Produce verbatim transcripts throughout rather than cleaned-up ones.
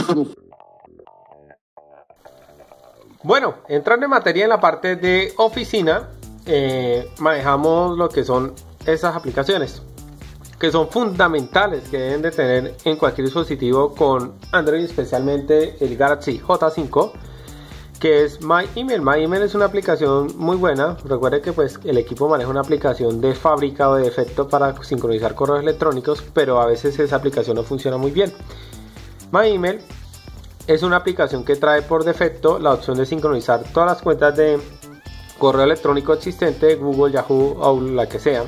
Bueno, entrando en materia en la parte de oficina, eh, manejamos lo que son esas aplicaciones que son fundamentales, que deben de tener en cualquier dispositivo con Android, especialmente el Galaxy J cinco, que es My Email. My Email es una aplicación muy buena. Recuerde que pues el equipo maneja una aplicación de fábrica o de defecto para sincronizar correos electrónicos, pero a veces esa aplicación no funciona muy bien. My Email es una aplicación que trae por defecto la opción de sincronizar todas las cuentas de correo electrónico existente, Google, Yahoo, Outlook, la que sea,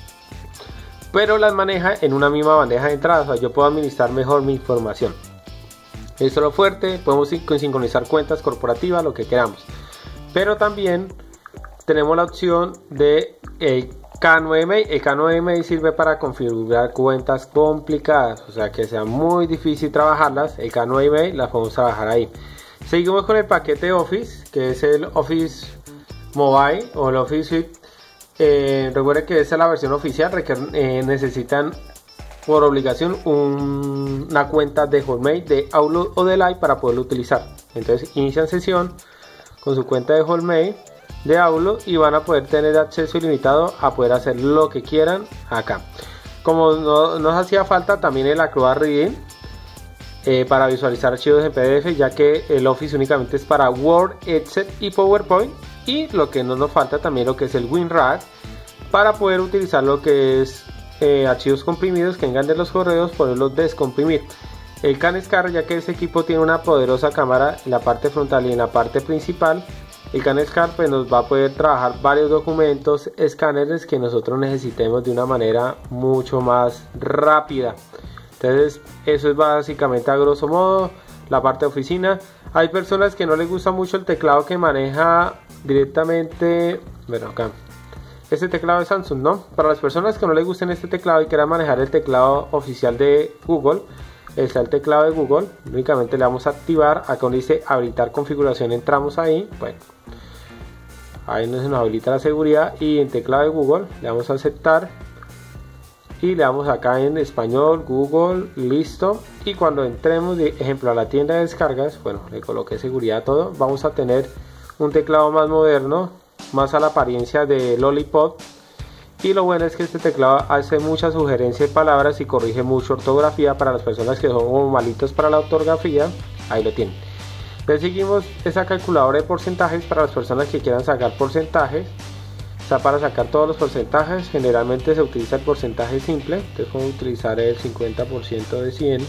pero las maneja en una misma bandeja de entrada. O sea, yo puedo administrar mejor mi información. Esto es lo fuerte. Podemos sincronizar cuentas corporativas, lo que queramos, pero también tenemos la opción de el K nueve Mail. El K nueve Mail sirve para configurar cuentas complicadas, o sea que sea muy difícil trabajarlas. El K nueve Mail las podemos trabajar ahí. Seguimos con el paquete Office, que es el Office Mobile o el Office Suite. Eh, recuerden que esta es la versión oficial. Eh, necesitan por obligación un, una cuenta de Hotmail, de Outlook o de Live para poderlo utilizar. Entonces inician sesión con su cuenta de Hotmail, de Outlook, y van a poder tener acceso ilimitado a poder hacer lo que quieran acá. Como no nos hacía falta también el Acrobat Reading eh, para visualizar archivos en P D F, ya que el Office únicamente es para Word, Excel y PowerPoint. Y lo que no nos falta también lo que es el WinRAR para poder utilizar lo que es eh, archivos comprimidos que vengan de los correos, poderlos descomprimir. El CanScan, ya que este equipo tiene una poderosa cámara en la parte frontal y en la parte principal, el CanScan pues nos va a poder trabajar varios documentos, escáneres que nosotros necesitemos de una manera mucho más rápida. Entonces eso es básicamente a grosso modo la parte de oficina. Hay personas que no les gusta mucho el teclado que maneja directamente, bueno, acá este teclado de Samsung, ¿no? Para las personas que no les gusten este teclado y quieran manejar el teclado oficial de Google, está el teclado de Google. Únicamente le vamos a activar acá donde dice habilitar configuración, entramos ahí, bueno, ahí nos habilita la seguridad, y en teclado de Google le vamos a aceptar y le damos acá en español, Google, listo. Y cuando entremos, de ejemplo, a la tienda de descargas, bueno, le coloqué seguridad a todo, vamos a tener un teclado más moderno, más a la apariencia de Lollipop. Y lo bueno es que este teclado hace mucha sugerencia de palabras y corrige mucho ortografía para las personas que son malitos para la ortografía. Ahí lo tienen. Entonces seguimos esa calculadora de porcentajes para las personas que quieran sacar porcentajes. Está para sacar todos los porcentajes. Generalmente se utiliza el porcentaje simple, entonces podemos utilizar el cincuenta por ciento de cien.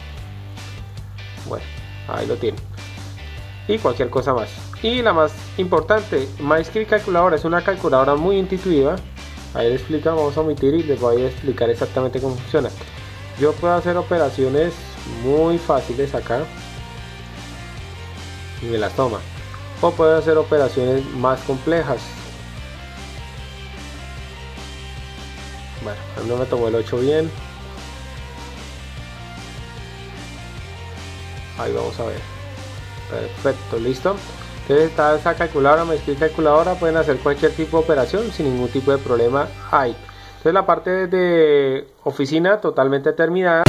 Bueno, ahí lo tienen. Y cualquier cosa más. Y la más importante, MyScript Calculadora, es una calculadora muy intuitiva. Ahí les explica, vamos a omitir y les voy a explicar exactamente cómo funciona. Yo puedo hacer operaciones muy fáciles acá y me las toma, o puedo hacer operaciones más complejas. Bueno, no me tomó el ocho bien. Ahí vamos a ver. Perfecto, listo. Entonces está esa calculadora, MyScript Calculadora, pueden hacer cualquier tipo de operación sin ningún tipo de problema ahí. Entonces la parte de oficina totalmente terminada.